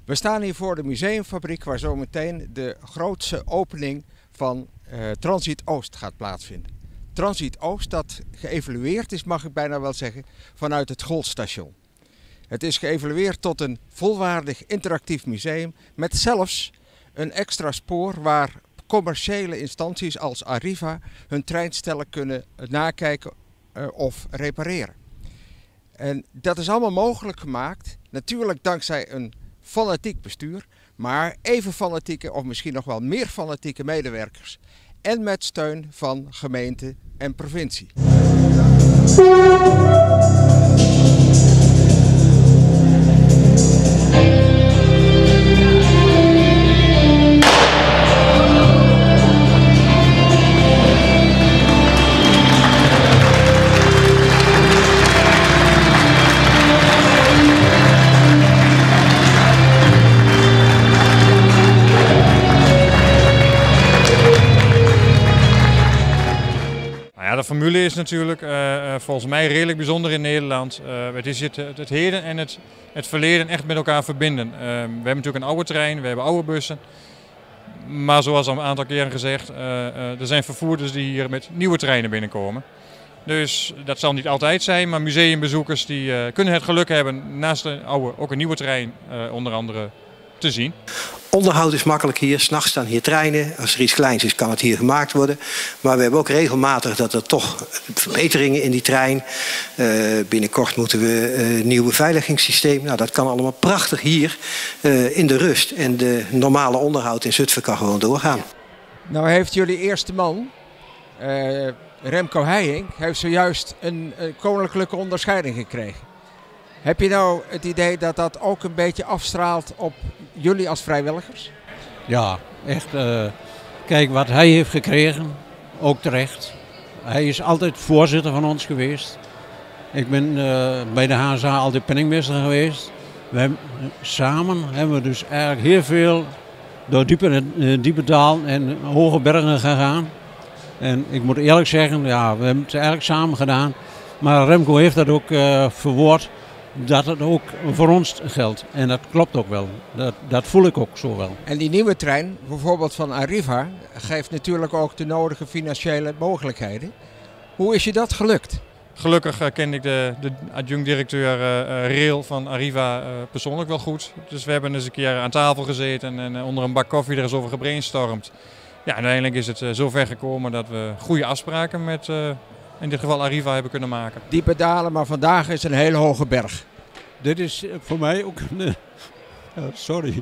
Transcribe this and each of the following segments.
We staan hier voor de museumfabriek waar zometeen de grootste opening van Transit Oost gaat plaatsvinden. Transit Oost dat geëvalueerd is, mag ik bijna wel zeggen, vanuit het Golfstation. Het is geëvalueerd tot een volwaardig interactief museum met zelfs een extra spoor waar commerciële instanties als Arriva hun treinstellen kunnen nakijken of repareren. En dat is allemaal mogelijk gemaakt, natuurlijk dankzij een fanatiek bestuur, maar even fanatieke of misschien nog wel meer fanatieke medewerkers. En met steun van gemeente en provincie. De formule is natuurlijk volgens mij redelijk bijzonder in Nederland. Het is het heden en het verleden echt met elkaar verbinden. We hebben natuurlijk een oude trein, we hebben oude bussen. Maar zoals al een aantal keren gezegd, er zijn vervoerders die hier met nieuwe treinen binnenkomen. Dus dat zal niet altijd zijn, maar museumbezoekers die kunnen het geluk hebben naast de oude ook een nieuwe trein onder andere te zien. Onderhoud is makkelijk hier, 's nachts staan hier treinen. Als er iets kleins is, kan het hier gemaakt worden. Maar we hebben ook regelmatig dat er toch verbeteringen in die trein. Binnenkort moeten we een nieuw beveiligingssysteem. Nou, dat kan allemaal prachtig hier in de rust. En de normale onderhoud in Zutphen kan gewoon doorgaan. Nou heeft jullie eerste man, Remco Heijink, heeft zojuist een koninklijke onderscheiding gekregen. Heb je nou het idee dat dat ook een beetje afstraalt op jullie als vrijwilligers? Ja, echt. Kijk, wat hij heeft gekregen, ook terecht. Hij is altijd voorzitter van ons geweest. Ik ben bij de HSA altijd penningmeester geweest. Samen hebben we dus eigenlijk heel veel door diepe dalen en hoge bergen gegaan. En ik moet eerlijk zeggen, ja, we hebben het eigenlijk samen gedaan. Maar Remco heeft dat ook verwoord. Dat het ook voor ons geldt. En dat klopt ook wel. Dat voel ik ook zo wel. En die nieuwe trein, bijvoorbeeld van Arriva, geeft natuurlijk ook de nodige financiële mogelijkheden. Hoe is je dat gelukt? Gelukkig ken ik de adjunct-directeur Rail van Arriva persoonlijk wel goed. Dus we hebben eens een keer aan tafel gezeten en onder een bak koffie er eens over gebrainstormd. Ja, uiteindelijk is het zo ver gekomen dat we goede afspraken met in dit geval Arriva hebben kunnen maken. Diepe dalen, maar vandaag is een hele hoge berg. Dit is voor mij ook een... sorry.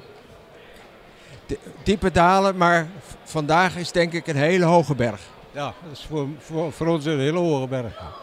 Diepe dalen, maar vandaag is denk ik een hele hoge berg. Ja, dat is voor ons een hele hoge berg.